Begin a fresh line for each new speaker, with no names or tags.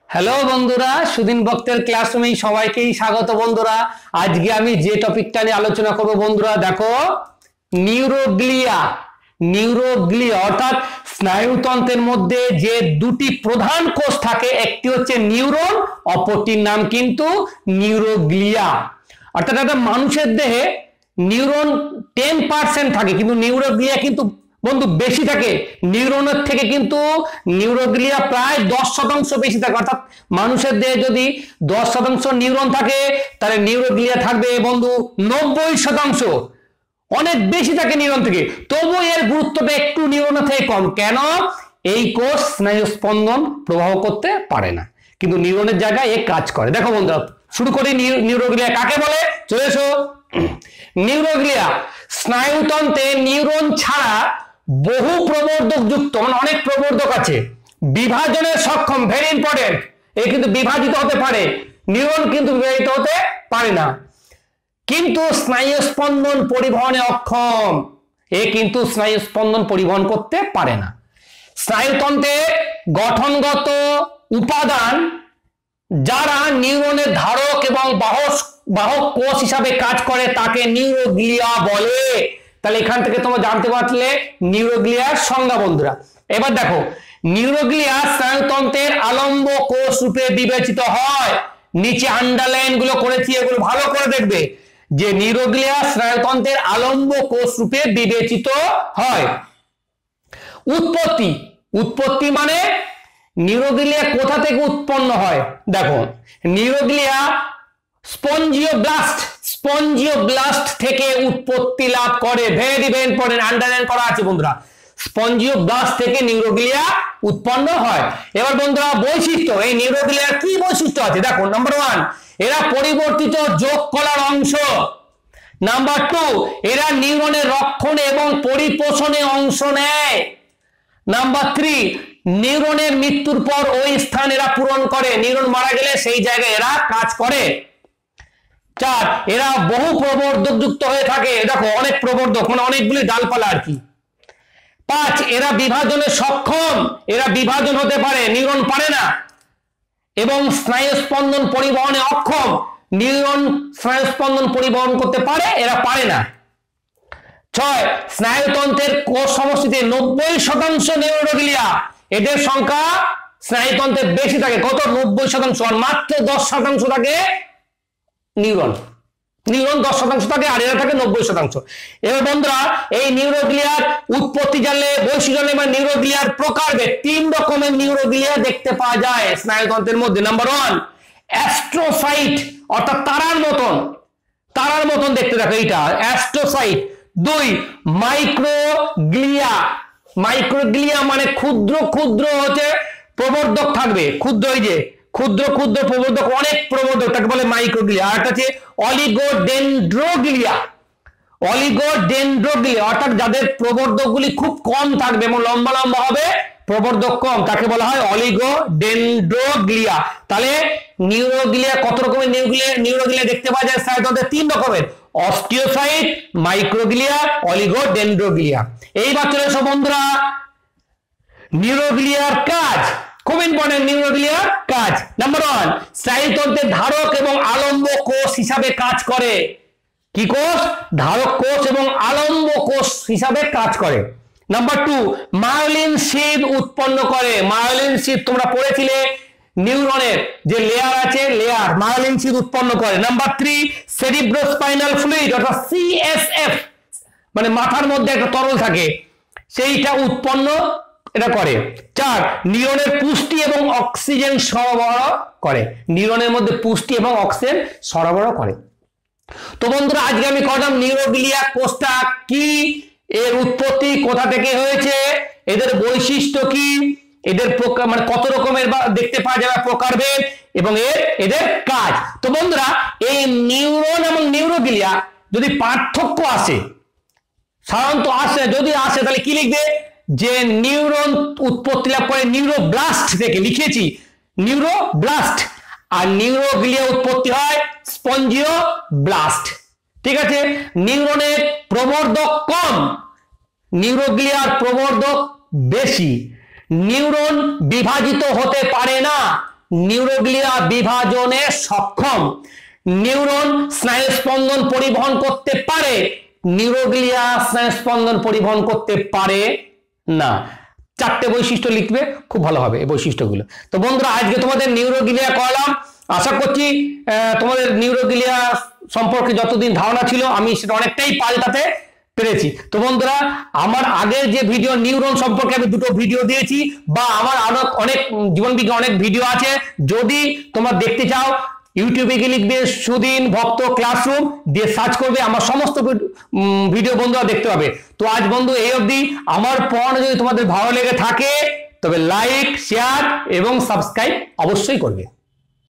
Hello বন্ধুরা, সুদিন ভক্তের ক্লাসরুমে সবাইকেই স্বাগত। বন্ধুরা, আজকে আমি যে টপিকটা নিয়ে আলোচনা করব বন্ধুরা, দেখো নিউরোগ্লিয়া। নিউরোগ্লিয়া অর্থাৎ স্নায়ুতন্ত্রের মধ্যে যে দুটি প্রধান কোষ থাকে, একটি হচ্ছে নিউরন, অপরটির নাম কিন্তু নিউরোগ্লিয়া। অর্থাৎ একটা মানুষের দেহে নিউরন 10% থাকে, কিন্তু নিউরোগ্লিয়া কিন্তু বন্ধু বেশি থাকে। নিউরনের থেকে কিন্তু নিউরোগ্লিয়া প্রায় 10% বেশি থাকে। অর্থাৎ মানুষের দেহে যদি 10% নিউরন থাকে, তাহলে নিউরোগ্লিয়া থাকবে বন্ধু 90%। অনেক বেশি থাকে নিউরন থেকে, তবু এর গুরুত্বটা একটু নিউরনের থেকে কম। কেন? এই কোষ স্নায়ু স্পন্দন প্রবাহ করতে পারে না, কিন্তু নিউরনের জায়গায় এ কাজ করে। দেখো বন্ধুরা, শুরু করি। নিউরোগ্লিয়া কাকে বলে, চলে এসো। নিউরোগ্লিয়া স্নায়ুতন্ত্রে নিউরন ছাড়া বহু প্রবর্ধক যুক্ত, মানে অনেক প্রবর্ধক আছে, বিভাজনের সক্ষম। ভেরি ইম্পর্টেন্ট, এ কিন্তু বিভাজিত হতে পারে, নিউরন কিন্তু বিভাজিত হতে পারে না। কিন্তু স্নায়ু স্পন্দন পরিবহনে অক্ষম, এ কিন্তু স্নায়ু স্পন্দন পরিবহন করতে পারে না। স্নায়ুতন্ত্রের গঠনগত উপাদান যারা নিউরনের ধারক এবং বাহক কোষ হিসাবে কাজ করে, তাকে নিউরোগ্লিয়া বলে। তাহলে এখান থেকে তোমরা জানতে পারলে নিউরোগ্লিয়ার সংজ্ঞা বন্ধুরা। এবার দেখো, নিউরোগ্লিয়া স্নায়ুতন্ত্রের আলম্ব কোষ রূপে বিবেচিত হয়। নিচে আন্ডারলাইন গুলো করেছি, এগুলো ভালো করে দেখবে যে নিউরোগ্লিয়া স্নায়ুতন্ত্রের আলম্ব কোষ রূপে বিবেচিত হয়। উৎপত্তি মানে নিউরোগ্লিয়া কোথা থেকে উৎপন্ন হয়। দেখো, নিউরোগ্লিয়া স্পঞ্জিওব্লাস্ট থেকে উৎপত্তি লাভ করে। ভেরি ইম্পর্টেন্ট, আন্ডারলাইন করা আছে বন্ধুরা। স্পঞ্জিওব্লাস্ট থেকে নিউরোগ্লিয়া উৎপন্ন হয়। এবার বন্ধুরা, বৈশিষ্ট্য, এই নিউরোগ্লিয়ার কি বৈশিষ্ট্য আছে দেখো। নাম্বার 1, এরা পরিবর্তিত যোগ কলার অংশ। নাম্বার 2, এরা নিউরনের রক্ষণ এবং পরিপোষণে অংশ নেয়। নাম্বার 3, নিউরনের মৃত্যুর পর ওই স্থান এরা পূরণ করে। নিউরন মারা গেলে সেই জায়গায় এরা কাজ করে। 4, এরা বহু প্রবর্ধক যুক্ত হয়ে থাকে। দেখো, অনেক প্রবর্ধক মানে অনেকগুলি ডালপালা আর কি। 5, এরা বিভাজনে সক্ষম, এরা বিভাজন হতে পারে, নিউরন পারে না। এবং স্নায়ু স্পন্দন পরিবহনে অক্ষম, নিউরন স্নায়ু স্পন্দন পরিবহন করতে পারে, এরা পারে না। 6, স্নায়ুতন্ত্রের কোষ সমষ্টিতে 90% নিউরোগ্লিয়া। এদের সংখ্যা স্নায়ুতন্ত্রের বেশি থাকে, কত? 90%। আর মাত্র 10% থাকে নিউরন 10% থাকে, আর এরা থাকে 90%। এবার বন্ধুরা, এই নিউরোগ্লিয়ার উৎপত্তি জানলে, বৈশিষ্ট্য জানলে, মানে নিউরোগ্লিয়ার প্রকারভেদ। 3 রকমের নিউরোগ্লিয়া দেখতে পাওয়া যায় স্নায়ুতন্ত্রের মধ্যে। নাম্বার 1, অ্যাস্ট্রোসাইট, অর্থাৎ তারার মতন দেখতে। দেখো এইটা অ্যাস্ট্রোসাইট। 2, মাইক্রোগ্লিয়া মানে ক্ষুদ্র ক্ষুদ্র হচ্ছে প্রবর্ধক থাকবে, ক্ষুদ্র, এই যে ক্ষুদ্র ক্ষুদ্র প্রবর্ধক, অনেক প্রবর্ধক, তাকে বলে মাইক্রোগ্লিয়া। আর একটা হচ্ছে অলিগোডেন্ড্রোগ্লিয়া। অর্থাৎ যাদের প্রবর্ধকগুলি খুব কম থাকবে এবং লম্বা লম্বা হবে, প্রবর্ধক কম, তাকে বলা হয় অলিগোডেন্ড্রোগ্লিয়া। তাহলে নিউরোগ্লিয়া কত রকমের নিউরোগ্লিয়া দেখতে পাওয়া যায় স্নায়ুতন্ত্রে? 3 রকমের: অস্টিওসাইট, মাইক্রোগ্লিয়া, অলিগোডেন্ড্রোগ্লিয়া। এইবার চলে এসো বন্ধুরা, নিউরোগ্লিয়ার কাজ। খুব ইম্পর্টেন্ট, নিউরোগ্লিয়ার কাজ। নাম্বার 1, স্নায়ুতন্ত্রের ধারক এবং আলম্ব কোষ হিসাবে কাজ করে। কি কোষ? ধারক কোষ এবং আলম্ব কোষ হিসাবে কাজ করে। নাম্বার 2, মায়োলিন শিথ উৎপন্ন করে। মায়োলিন শিথ তোমরা পড়েছিলে, নিউরনের যে লেয়ার আছে, লেয়ার মায়োলিন শিথ উৎপন্ন করে। নাম্বার 3, সেরিব্রোস্পাইনাল ফ্লুইড, অর্থাৎ সিএসএফ, মানে মাথার মধ্যে একটা তরল থাকে, সেইটা উৎপন্ন এটা করে। 4, নিউরনের পুষ্টি এবং অক্সিজেন সরবরাহ করে। নিউরনের মধ্যে পুষ্টি এবং অক্সিজেন সরবরাহ করে। তো বন্ধুরা, আজকে আমি করলাম নিউরোগ্লিয়া কোষটা কি, এর উৎপত্তি কোথা থেকে হয়েছে, এদের বৈশিষ্ট্য কি, এদের মানে কত রকমের দেখতে পাওয়া যাবে প্রকারভেদ, এবং এদের কাজ। তো বন্ধুরা, এই নিউরন এবং নিউরোগ্লিয়া যদি পার্থক্য আসে, সাধারণত আসে, যদি আসে তাহলে কি লিখবে? যে নিউরন উৎপত্তি লাভ করে নিউরোব্লাস্ট থেকে, লিখেছি নিউরোব্লাস্ট, আর নিউরোগ্লিয়া উৎপত্তি হয় স্পঞ্জিওব্লাস্ট। ঠিক আছে? নিউরনের প্রবর্ধক কম, নিউরোগ্লিয়ার প্রবর্ধক বেশি। নিউরন বিভাজিত হতে পারে না, নিউরোগ্লিয়া বিভাজনে সক্ষম। নিউরন স্নায়ুস্পন্দন পরিবহন করতে পারে, নিউরোগ্লিয়া স্নায়ুস্পন্দন পরিবহন করতে পারে না। চারটে বৈশিষ্ট্য লিখবে, খুব ভালো হবে এই বৈশিষ্ট্যগুলো। তো বন্ধুরা আজকে তোমাদের নিউরোগ্লিয়া করালাম, আশা করছি তোমাদের নিউরোগ্লিয়া সম্পর্কে যতদিন ধারণা ছিল আমি সেটা অনেকটাই পাল্টাতে পেরেছি। তো বন্ধুরা আমার আগের যে ভিডিও নিউরন সম্পর্কে আমি দুটো ভিডিও দিয়েছি, বা আমার আরো অনেক জীবন বিজ্ঞান অনেক ভিডিও আছে, যদি তোমরা দেখতে চাও ইউটিউবে গিয়ে লিখবে সুদিন ভক্ত ক্লাসরুম দিয়ে সার্চ করবে, আমার সমস্ত ভিডিও বন্ধুরা দেখতে পাবে। তো আজ বন্ধু এই অবধি। আমার পড়ানো যদি তোমাদের ভালো লেগে থাকে তবে লাইক, শেয়ার এবং সাবস্ক্রাইব অবশ্যই করবে।